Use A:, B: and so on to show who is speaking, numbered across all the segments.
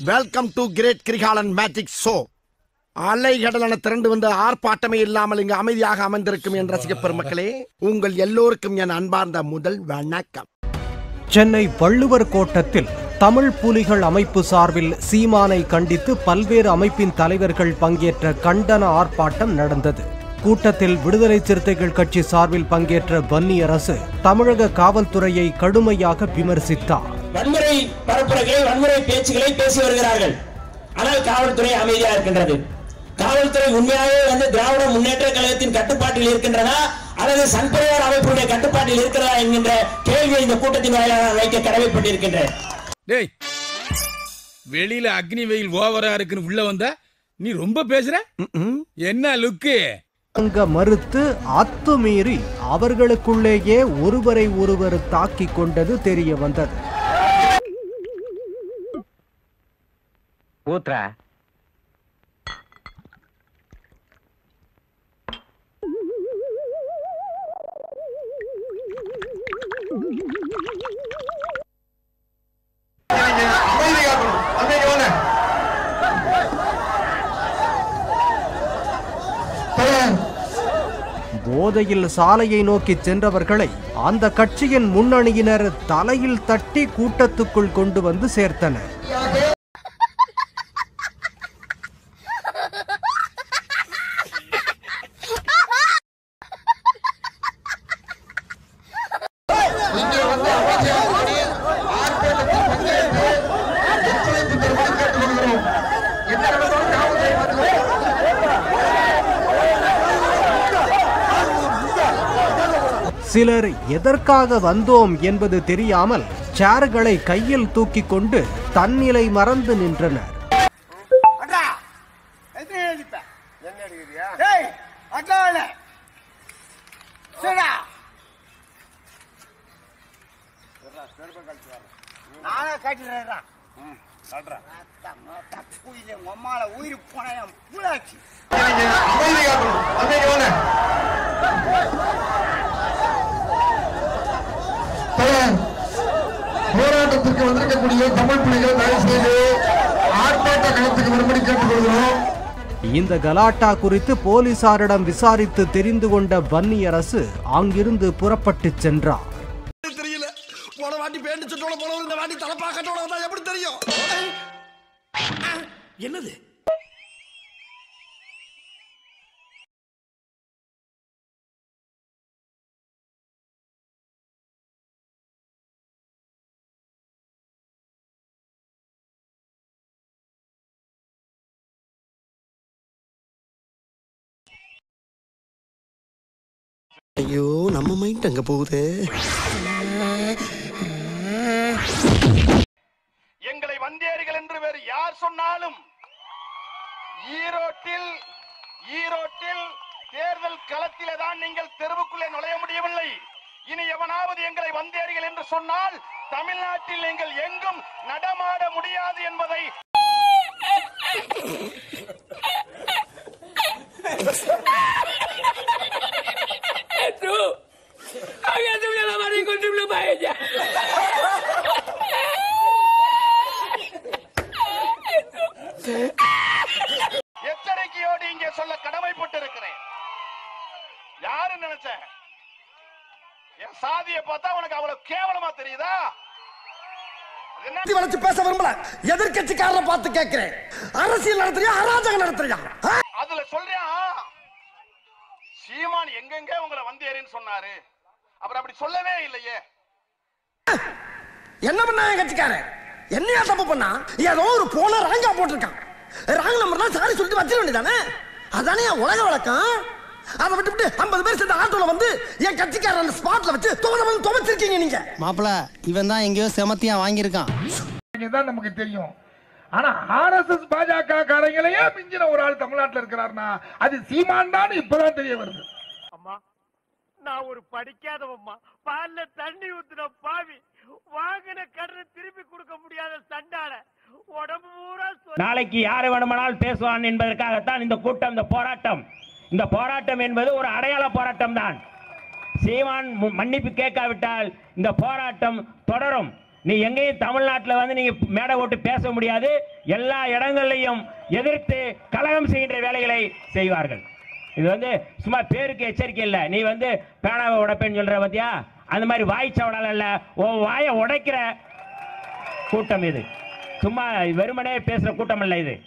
A: Welcome to great Kirikalan magic show. அலைகடலான திரண்டு வந்து ஆர்ப்பாட்டமே இல்லாமல் இங்கு அமைதியாக அமர்ந்திருக்கும் என் ரசிக பெருமக்களே, உங்கள் எல்லோருக்கும் என் அன்பார்ந்த முதல் வணக்கம்.
B: சென்னை வள்ளுவர் கோட்டத்தில் தமிழ் புலிகள் அமைப்பு சார்பில் சீமானை கண்டித்து பல்வேறு அமைப்பின் தலைவர்கள் பங்கேற்ற கண்டன ஆர்ப்பாட்டம் நடந்தது. கூட்டத்தில் விடுதலை சிறுத்தைகள் கட்சி சார்பில் பங்கேற்ற வன்னியரசு தமிழக காவல்துறையை கடுமையாக விமர்சித்தார்.
C: வன்முறை பரப்புரைகளை, வன்முறை பேச்சுகளை பேசி வருகிறார்கள். ஆனால் காவல்துறை அமைதியாக இருக்கின்றது. காவல்துறை உண்மையாகவே திராவிட முன்னேற்ற கழகத்தின் கட்டுப்பாட்டில் இருக்கின்றதா அல்லது சன்பரிவார் அமைப்புடைய கட்டுப்பாட்டில் இருக்கிறதா என்கின்ற கேள்வியை இந்த கூட்டத்தின் வாயிலாக வைக்க கடமைப்பட்டிருக்கின்றேன்.
D: வெளியில அக்னி வெயில் ஓவரா இருக்குன்னு உள்ள வந்த நீ ரொம்ப பேசுற. என்ன லுக்கு?
B: அங்க மறுத்து அத்துமீறி அவர்களுக்குள்ளேயே ஒருவரை ஒருவர் தாக்கிக் கொண்டது தெரிய வந்தது.
E: ஊத்ரா
B: போதையில் சாலையை நோக்கி சென்றவர்களை அந்த கட்சியின் முன்னணியினர் தலையில் தட்டி கூட்டத்துக்குள் கொண்டு வந்து சேர்த்தனர். சிலர் எதற்காக வந்தோம் என்பது தெரியாமல் சேர்களை கையில் தூக்கி கொண்டு தன்னிலை மறந்து நின்றனர்.
F: போராட்டத்திற்கு வந்திருக்கக்கூடிய தமிழ் புலிகள் தயவு செய்து ஆர்ப்பாட்ட களத்துக்கு வரும்படி கேட்டுக்கொள்கிறோம்.
B: இந்த கலாட்டா குறித்து போலீசாரிடம் விசாரித்து தெரிந்து கொண்ட வன்னியரசு அங்கிருந்து புறப்பட்டு சென்றார்.
A: தெரியல, போன வாட்டி பேண்டு சுட்டோட போனவர் இந்த வாட்டி தலப்பாக்கட்டோட வந்தா எப்படி தெரியும்? என்னது? ஐயோ, நம்ம மைண்ட் அங்க போகுது.
G: எங்களை வந்தேரிகள் என்று வேறு யார் சொன்னாலும் ஈரோட்டில் தேர்தல் களத்திலே தான் நீங்கள் தெருவுக்குள்ளே நுழைய முடியவில்லை. இனி எவனாவது எங்களை வந்தேரிகள் என்று சொன்னால் தமிழ்நாட்டில் நீங்கள் எங்கும் நடமாட முடியாது என்பதை எச்சரிக்கையோடு இங்கே சொல்ல கடமைப்பட்டிருக்கிறேன். யாரு நினைச்ச என் சாதியை பார்த்தா உனக்கு அவ்வளவு கேவலமா தெரியுதா?
A: வளைச்சு பேச விரும்பல. எதிர்கட்சிக்காரரை பார்த்து கேட்கிறேன், அரசியல் நடத்துறியா அராஜகம் நடத்துறியா?
G: அதுல சொல்றியா சீமான் எங்கெங்க உங்களை வந்தேரின்னு சொன்னாரு, அப்புறம் அப்படி சொல்லவே இல்லையே.
A: என்ன பண்ணா என் கட்சிக்காரன்? என்னையா தப்பு பண்ணா? ஏதோ ஒரு போன ராங்கா போட்டிருக்கான். ராங் நம்பர்னா சாரி சொல்லிட்டு வச்சிட வேண்டியதானே? அதானே உலக வழக்கம். அதை விட்டு 50 பேர் சேர்ந்த ஆட்டோல வந்து என் கட்சிக்காரன் அந்த ஸ்பாட்ல வச்சு துவச்சிருக்கீங்க நீங்க.
H: மாப்பிள, இவன் தான் எங்கேயோ செமத்தியா வாங்கியிருக்கான்.
F: தான் நமக்கு தெரியும். ஆனா ஆர்எஸ்எஸ் பாஜக காரங்களையே மிஞ்சின ஒரு ஆள் தமிழ்நாட்டில் இருக்கிறார்னா அது சீமான் தான் இப்பதான் தெரிய வருது.
I: அம்மா, நான் ஒரு படிக்காதவம்மா, பால்ல தண்ணி ஊத்துன பாவி, வாங்கின கடனை திருப்பி கொடுக்க முடியாத சண்டால உடம்பு பூரா.
C: நாளைக்கு யாரை வேணுமானால் பேசுவான் என்பதற்காகத்தான் இந்த கூட்டம், இந்த போராட்டம். இந்த போராட்டம் என்பது ஒரு அடையாள போராட்டம் தான். சீமான் மன்னிப்பு கேட்காவிட்டால் இந்த போராட்டம் தொடரும். நீ எங்கேயும் தமிழ்நாட்டில் வந்து நீங்க மேடை ஓட்டு பேச முடியாது. எல்லா இடங்கள்லையும் எதிர்த்து கலகம் செய்கின்ற வேலைகளை செய்வார்கள். இது வந்து சும்மா பேருக்கு எச்சரிக்கை இல்லை. நீ வந்து பேனாவை உடைப்பேன்னு சொல்ற பத்தியா, அந்த மாதிரி வாய்ச்சவடால இல்ல, உன் வாயை உடைக்கிற கூட்டம் இது. சும்மா வெறுமனே பேசுற கூட்டம் இல்ல இது.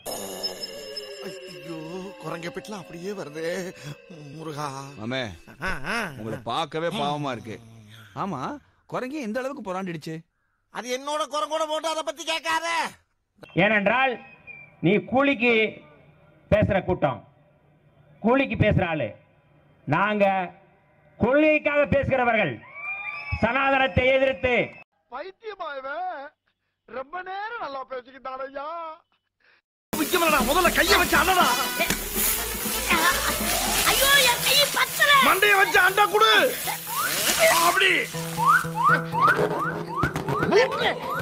A: குரங்க பிட்லாம் அப்படியே வருது முருகா.
E: மாமே, உங்களை பார்க்கவே பாவமா இருக்கு. ஆமா, குரங்க எந்த அளவுக்கு புறாண்டிடுச்சு?
A: அது என்னோட குரங்கோட போட்டு அதை பத்தி கேட்காத.
C: ஏனென்றால் நீ கூலிக்கு பேசுற கூட்டம், கூலிக்கு பேசுற ஆளு. நாங்க கொள்கைக்காக பேசுகிறவர்கள், சனாதனத்தை எதிர்த்து.
F: பைத்தியமாயவன் ரொம்ப நேரம் நல்லா பேசிக்கிட்டான் ஐயா.
A: முதல்ல கைய வச்சு அண்ணா, மண்டைய வச்சு அண்டா குடு. அப்படி